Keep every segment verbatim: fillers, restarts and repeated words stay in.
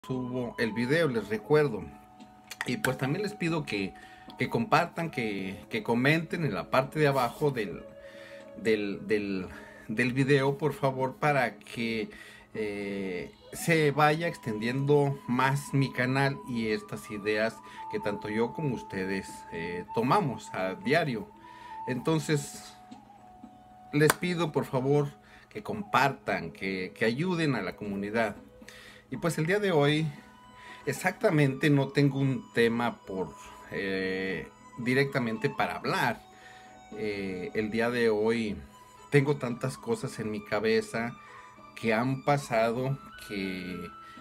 subo el video, les recuerdo. Y pues también les pido que, que compartan, que, que comenten en la parte de abajo del, del, del, del video, por favor, para que eh, se vaya extendiendo más mi canal y estas ideas que tanto yo como ustedes eh, tomamos a diario. Entonces, les pido por favor que compartan, que, que ayuden a la comunidad. Y pues el día de hoy exactamente no tengo un tema por eh, directamente para hablar. Eh, el día de hoy tengo tantas cosas en mi cabeza que han pasado que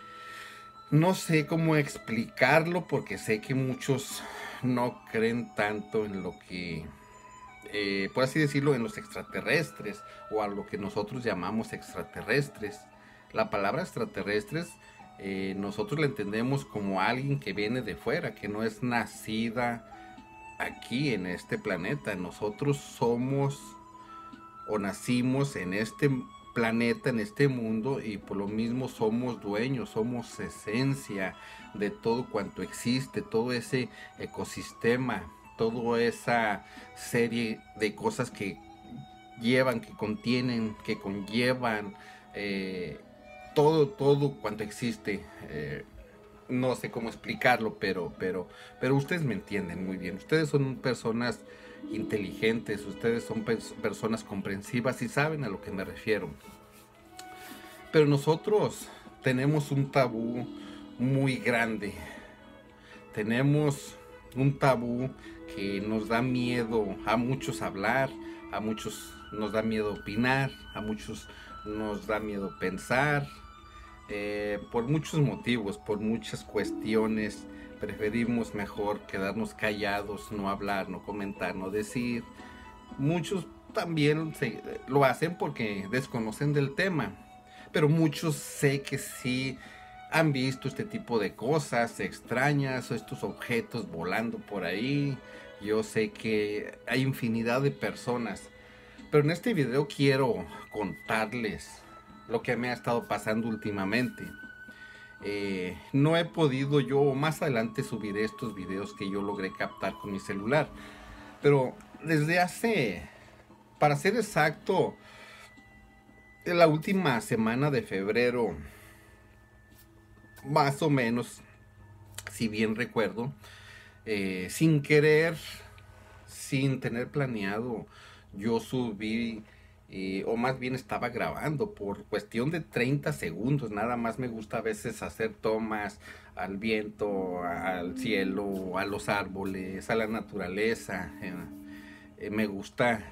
no sé cómo explicarlo, porque sé que muchos no creen tanto en lo que, eh, por así decirlo, en los extraterrestres o a lo que nosotros llamamos extraterrestres. La palabra extraterrestres eh, nosotros la entendemos como alguien que viene de fuera, que no es nacida aquí en este planeta. Nosotros somos o nacimos en este planeta, en este mundo, y por lo mismo somos dueños, somos esencia de todo cuanto existe, todo ese ecosistema, toda esa serie de cosas que llevan, que contienen, que conllevan eh, todo, todo cuanto existe. Eh, no sé cómo explicarlo, pero, pero, pero ustedes me entienden muy bien. Ustedes son personas inteligentes, ustedes son pers personas comprensivas y saben a lo que me refiero. Pero nosotros tenemos un tabú muy grande. Tenemos un tabú que nos da miedo a muchos hablar, a muchos nos da miedo opinar, a muchos nos da miedo pensar. Eh, por muchos motivos, por muchas cuestiones, preferimos mejor quedarnos callados, no hablar, no comentar, no decir. Muchos también se, lo hacen porque desconocen del tema, pero muchos sé que sí han visto este tipo de cosas extrañas, estos objetos volando por ahí. Yo sé que hay infinidad de personas, pero en este video quiero contarles lo que me ha estado pasando últimamente. Eh, no he podido yo, más adelante subiré estos videos que yo logré captar con mi celular, pero desde hace, para ser exacto, en la última semana de febrero, más o menos, si bien recuerdo, eh, sin querer, sin tener planeado, yo subí eh, o más bien estaba grabando por cuestión de treinta segundos. Nada más me gusta a veces hacer tomas al viento, al cielo, a los árboles, a la naturaleza. Eh, eh, me gusta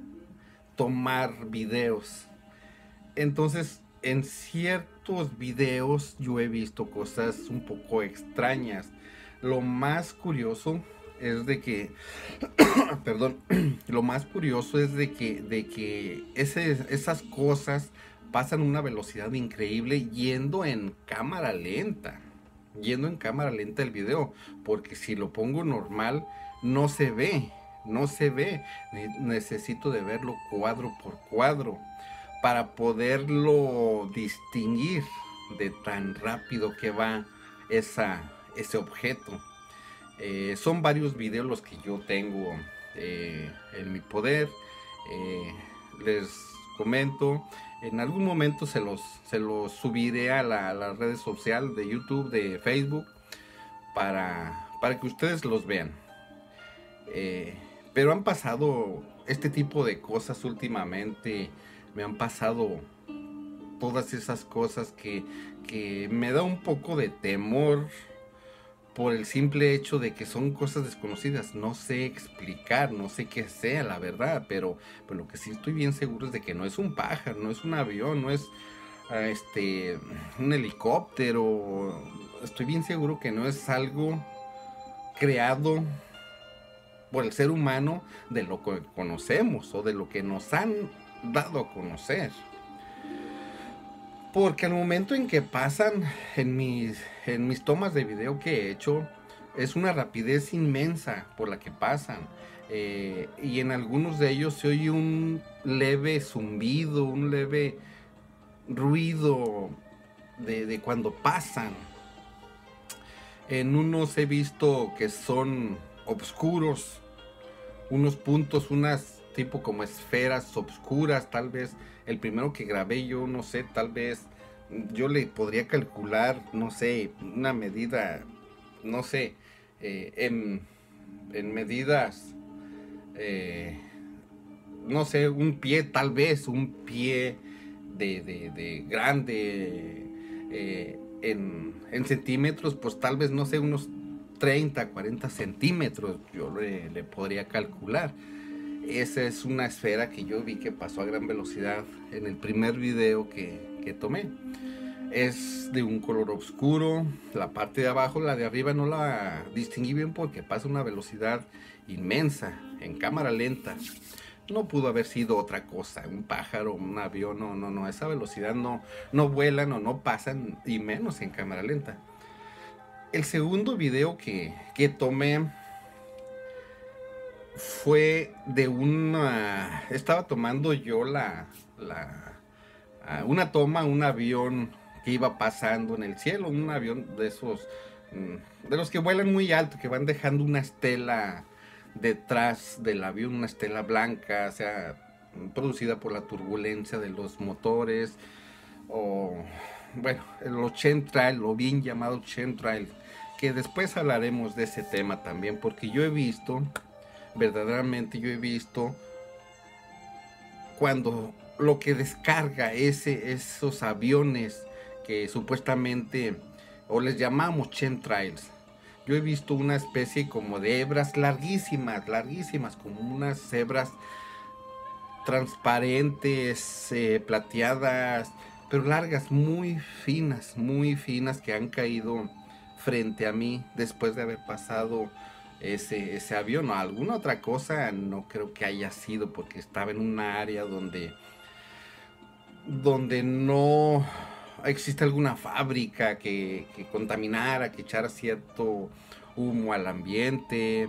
tomar videos. Entonces, en ciertos videos yo he visto cosas un poco extrañas. Lo más curioso es de que, perdón, lo más curioso es de que, de que ese, esas cosas pasan a una velocidad increíble yendo en cámara lenta, yendo en cámara lenta el video, porque si lo pongo normal no se ve, no se ve, necesito de verlo cuadro por cuadro para poderlo distinguir de tan rápido que va esa, ese objeto. Eh, son varios videos los que yo tengo eh, en mi poder. Eh, les comento, en algún momento se los, se los subiré a, la, a las redes sociales de YouTube, de Facebook, para, para que ustedes los vean. Eh, pero han pasado este tipo de cosas últimamente, me han pasado todas esas cosas que, que me da un poco de temor por el simple hecho de que son cosas desconocidas. No sé explicar, no sé qué sea la verdad, pero, pero lo que sí estoy bien seguro es de que no es un pájaro, no es un avión, no es uh, este un helicóptero. Estoy bien seguro que no es algo creado por el ser humano de lo que conocemos o de lo que nos han dado a conocer. Porque al momento en que pasan en mis, en mis tomas de video que he hecho, es una rapidez inmensa por la que pasan. Eh, y en algunos de ellos se oye un leve zumbido, un leve ruido de, de cuando pasan. En unos he visto que son oscuros, unos puntos, unas tipo como esferas oscuras, tal vez. El primero que grabé yo, no sé, tal vez yo le podría calcular, no sé, una medida, no sé, eh, en, en medidas, eh, no sé, un pie, tal vez, un pie de, de, de grande, eh, en, en centímetros, pues tal vez, no sé, unos treinta, cuarenta centímetros, yo le, le podría calcular. Esa es una esfera que yo vi que pasó a gran velocidad en el primer video que, que tomé. Es de un color oscuro, la parte de abajo, la de arriba no la distinguí bien porque pasa una velocidad inmensa en cámara lenta. No pudo haber sido otra cosa, un pájaro, un avión, no, no, no, esa velocidad no, no vuelan o no pasan, y menos en cámara lenta. El segundo video que, que tomé fue de una, estaba tomando yo la, la, una toma, un avión que iba pasando en el cielo, un avión de esos, de los que vuelan muy alto, que van dejando una estela detrás del avión, una estela blanca, o sea, producida por la turbulencia de los motores, o bueno, los chemtrails, lo bien llamado chemtrails, que después hablaremos de ese tema también, porque yo he visto, verdaderamente yo he visto cuando lo que descarga ese, esos aviones que supuestamente, o les llamamos chemtrails, yo he visto una especie como de hebras larguísimas, larguísimas, como unas hebras transparentes, eh, plateadas, pero largas, muy finas, muy finas, que han caído frente a mí después de haber pasado ese, ese avión o alguna otra cosa. No creo que haya sido porque estaba en una área donde, donde no existe alguna fábrica que, que contaminara, que echara cierto humo al ambiente,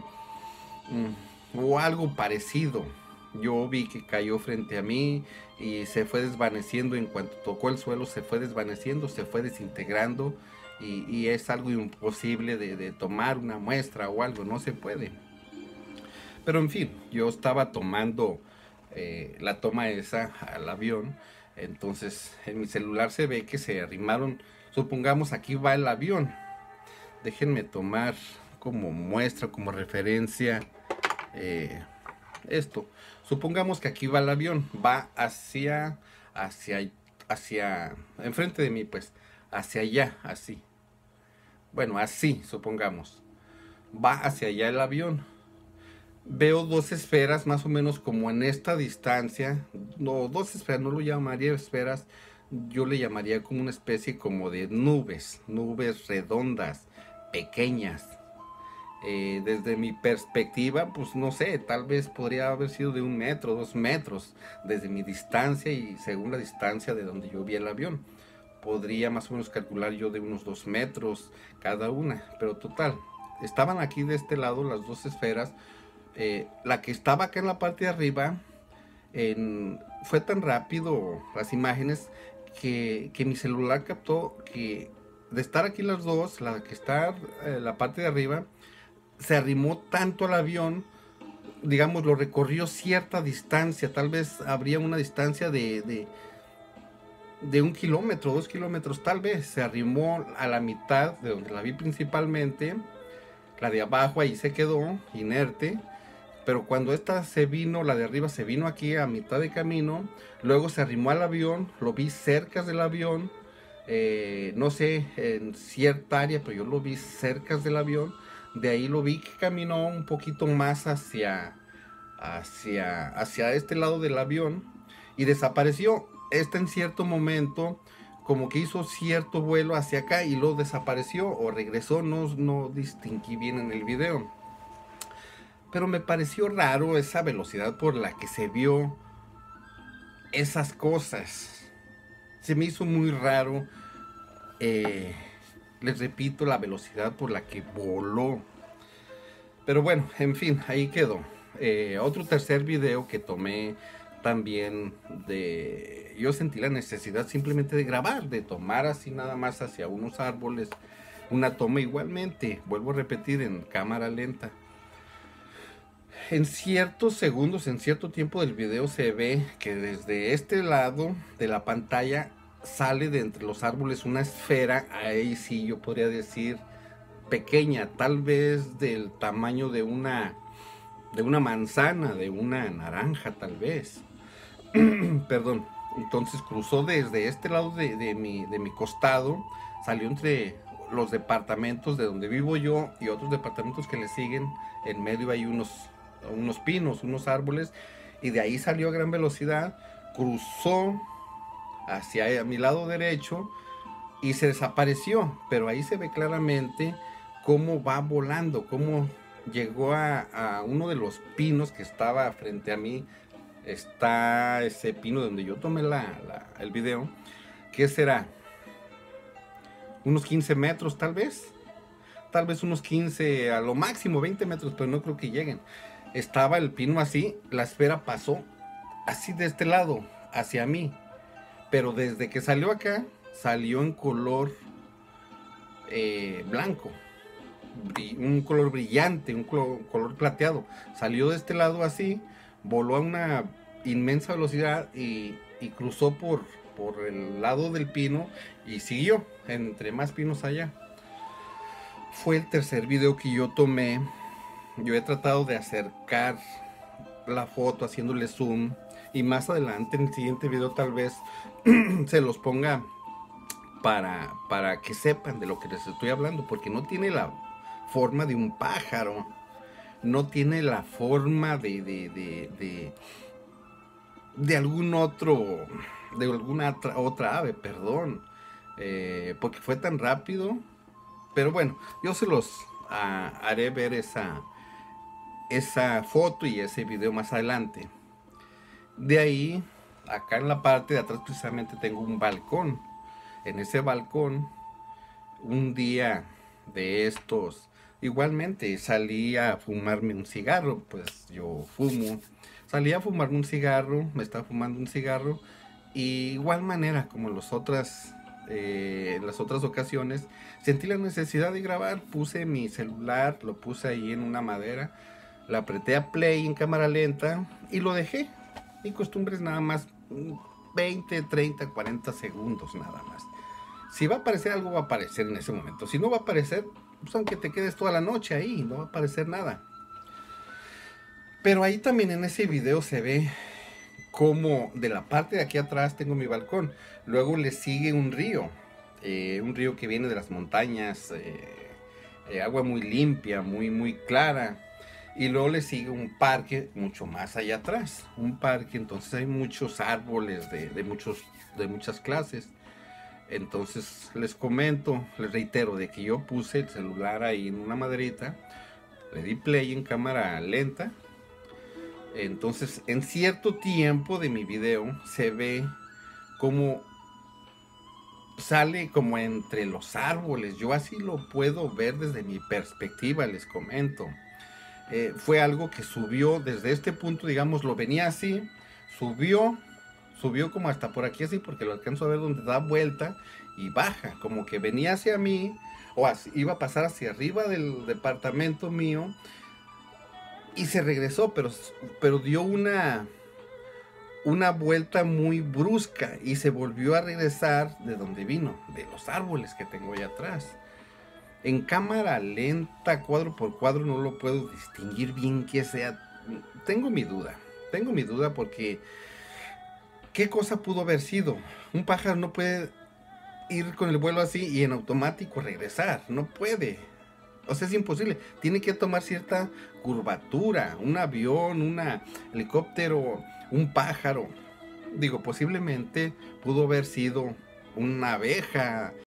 mm, o algo parecido. Yo vi que cayó frente a mí y se fue desvaneciendo. En cuanto tocó el suelo, se fue desvaneciendo, se fue desintegrando, y, y es algo imposible de, de tomar una muestra o algo, no se puede. Pero en fin, yo estaba tomando eh, la toma esa al avión. Entonces en mi celular se ve que se arrimaron, supongamos aquí va el avión. Déjenme tomar como muestra, como referencia, eh, esto. Supongamos que aquí va el avión, va hacia, hacia, hacia, enfrente de mí, pues, hacia allá, así. Bueno, así, supongamos. Va hacia allá el avión. Veo dos esferas más o menos como en esta distancia. No, dos esferas, no lo llamaría esferas, yo le llamaría como una especie como de nubes, nubes redondas, pequeñas. Eh, desde mi perspectiva, pues no sé, tal vez podría haber sido de un metro, dos metros, desde mi distancia y según la distancia de donde yo vi el avión. Podría más o menos calcular yo de unos dos metros cada una, pero total, estaban aquí de este lado las dos esferas. Eh, la que estaba acá en la parte de arriba, en, fue tan rápido las imágenes que, que mi celular captó que de estar aquí las dos, la que está en eh, la parte de arriba, se arrimó tanto al avión, digamos, lo recorrió cierta distancia, tal vez habría una distancia de, de, de un kilómetro, dos kilómetros, tal vez, se arrimó a la mitad de donde la vi principalmente, la de abajo ahí se quedó inerte, pero cuando esta se vino, la de arriba se vino aquí a mitad de camino, luego se arrimó al avión, lo vi cerca del avión, eh, no sé, en cierta área, pero yo lo vi cerca del avión. De ahí lo vi que caminó un poquito más hacia, hacia, hacia este lado del avión y desapareció. Este en cierto momento como que hizo cierto vuelo hacia acá y luego desapareció o regresó, no, no distinguí bien en el video. Pero me pareció raro esa velocidad por la que se vio esas cosas. Se me hizo muy raro. Eh, les repito, la velocidad por la que voló. Pero bueno, en fin, ahí quedó. Eh, otro tercer video que tomé también de... Yo sentí la necesidad simplemente de grabar, de tomar así nada más hacia unos árboles una toma igualmente, vuelvo a repetir, en cámara lenta. En ciertos segundos, en cierto tiempo del video se ve que desde este lado de la pantalla sale de entre los árboles una esfera, ahí sí yo podría decir pequeña, tal vez del tamaño de una de una manzana, de una naranja tal vez. Perdón. Entonces cruzó desde este lado de, de, mi, de mi costado, salió entre los departamentos de donde vivo yo y otros departamentos que le siguen. En medio hay unos, unos pinos, unos árboles, y de ahí salió a gran velocidad, cruzó hacia mi lado derecho y se desapareció. Pero ahí se ve claramente cómo va volando, cómo llegó a, a uno de los pinos que estaba frente a mí. Está ese pino donde yo tomé la, la, el video. ¿Qué será? Unos quince metros tal vez. Tal vez unos quince, a lo máximo veinte metros, pero no creo que lleguen. Estaba el pino así, la esfera pasó así de este lado, hacia mí. Pero desde que salió acá, salió en color eh, blanco. Un color brillante, un color, color plateado. Salió de este lado así, voló a una inmensa velocidad y, y cruzó por, por el lado del pino y siguió entre más pinos allá. Fue el tercer video que yo tomé. Yo he tratado de acercar la foto haciéndole zoom, y más adelante en el siguiente video tal vez se los ponga para, para que sepan de lo que les estoy hablando, porque no tiene la forma de un pájaro, no tiene la forma de de, de, de, de algún otro, de alguna otra, otra ave, perdón, eh, porque fue tan rápido. Pero bueno, yo se los uh, haré ver esa, esa foto y ese video más adelante. De ahí, acá en la parte de atrás precisamente tengo un balcón. En ese balcón, un día de estos, igualmente salí a fumarme un cigarro, pues yo fumo. Salí a fumarme un cigarro, me estaba fumando un cigarro, y igual manera como en las otras, eh, en las otras ocasiones, sentí la necesidad de grabar. Puse mi celular, lo puse ahí en una madera, le apreté a play en cámara lenta y lo dejé. Mi costumbre es nada más veinte, treinta, cuarenta segundos nada más. Si va a aparecer algo, va a aparecer en ese momento. Si no va a aparecer, pues aunque te quedes toda la noche ahí, no va a aparecer nada. Pero ahí también en ese video se ve como de la parte de aquí atrás tengo mi balcón. Luego le sigue un río. Eh, un río que viene de las montañas. Eh, eh, agua muy limpia, muy, muy clara. Y luego le sigue un parque mucho más allá atrás. Un parque, entonces hay muchos árboles de, de, muchos, de muchas clases. Entonces les comento, les reitero de que yo puse el celular ahí en una maderita, le di play en cámara lenta. Entonces en cierto tiempo de mi video se ve como sale como entre los árboles. Yo así lo puedo ver desde mi perspectiva, les comento. Eh, fue algo que subió desde este punto, digamos, lo venía así, subió, subió como hasta por aquí así, porque lo alcanzo a ver donde da vuelta y baja, como que venía hacia mí, o así, iba a pasar hacia arriba del departamento mío, y se regresó, pero, pero dio una, una vuelta muy brusca, y se volvió a regresar de donde vino, de los árboles que tengo allá atrás. En cámara lenta, cuadro por cuadro, no lo puedo distinguir bien que sea. Tengo mi duda, tengo mi duda porque ¿qué cosa pudo haber sido? Un pájaro no puede ir con el vuelo así y en automático regresar, no puede. O sea, es imposible, tiene que tomar cierta curvatura, un avión, un helicóptero, un pájaro. Digo, posiblemente pudo haber sido una abeja